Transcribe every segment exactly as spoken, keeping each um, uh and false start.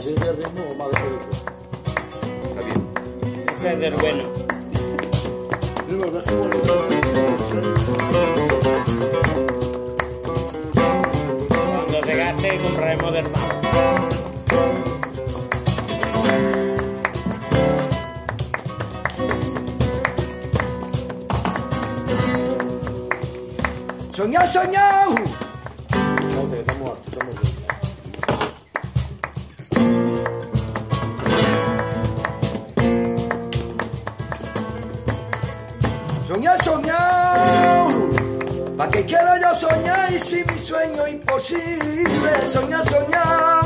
así que el ritmo o más de eso. Está bien. Ese es del bueno. Cuando se gaste compraremos del malo. Soñar, soñar. No, te estamos hartos, estamos bien. Soñar, soñar. ¿Para qué quiero yo soñar y si mi sueño es imposible? Soñar, soñar.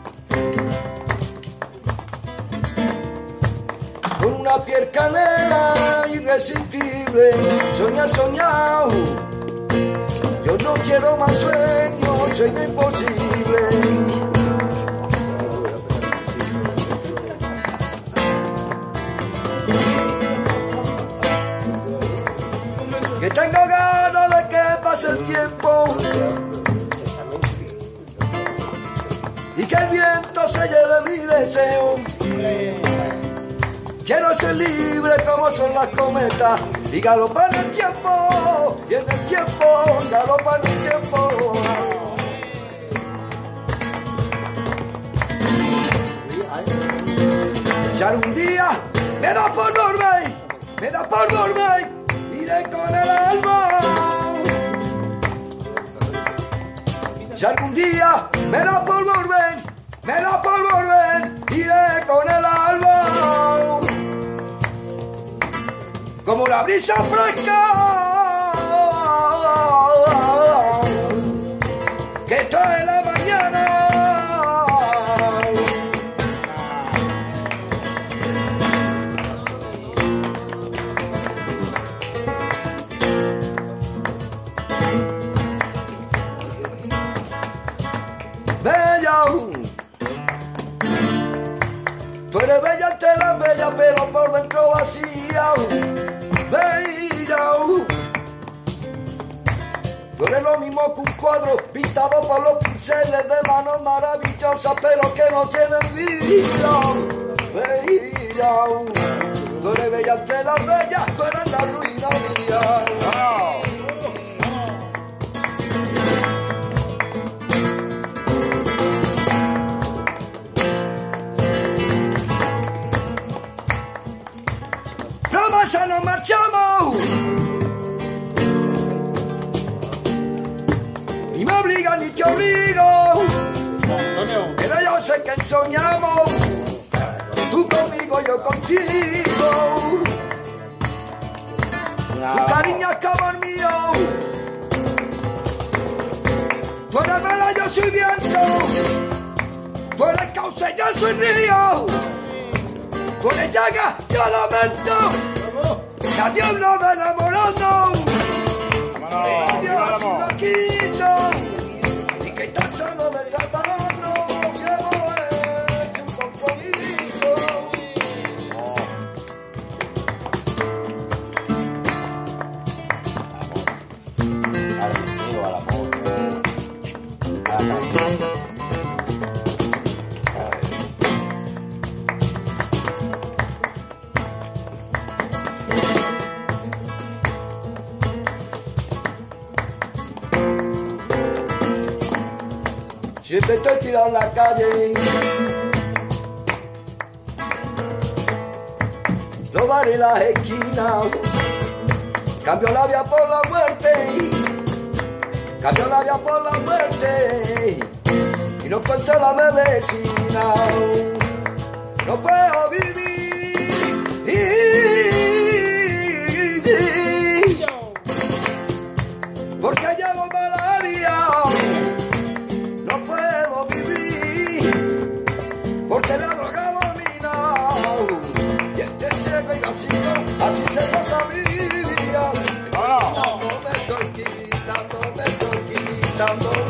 Con una piel canela irresistible. Soñar, soñar. Yo no quiero más sueños, sueño imposible. Que tengo ganas de que pase el tiempo y que el viento se lleve mi deseo. Quiero ser libre como son las cometas y galopar en el tiempo, y en el tiempo, galopar en el tiempo. Si algún día me da por dormir, me da por dormir, iré con el alma. Si algún día me da por volver, me da por volver, iré con el alma. Como la brisa fresca que trae la mañana. Bella, tú eres bella ante la bella, pero por dentro vacía. Bella, tú eres lo mismo que un cuadro pintado por los pinceles de manos maravillosas, pero que no tienen vida. Bella, tú eres bella ante la bella, tú eres la ruina mía. Promesa, nos marchamos. Ni me obliga ni te obligo. Pero yo sé que soñamos. Tú conmigo, yo contigo. Tu cariño es como el mío. Tú eres vela, yo soy viento. Tú eres cauce, yo soy río. Tú eres llaga, yo lamento. Adiós no de enamorarnos. Adiós si no quiso. Y que tan solo de tratarnos. Quiero es un compromiso. Al deseo, al amor, a la pasión. Siempre estoy tirado en la calle. Los bares y las esquinas. Cambio la vida por la muerte. Cambio la vida por la muerte. Y no encuentro la medicina. No puedo vivir. Porque llevo malaria. Porque la droga domina. Y este ciego y vacío, así se pasa mi vida. No, me estoy quitando, me estoy quitando.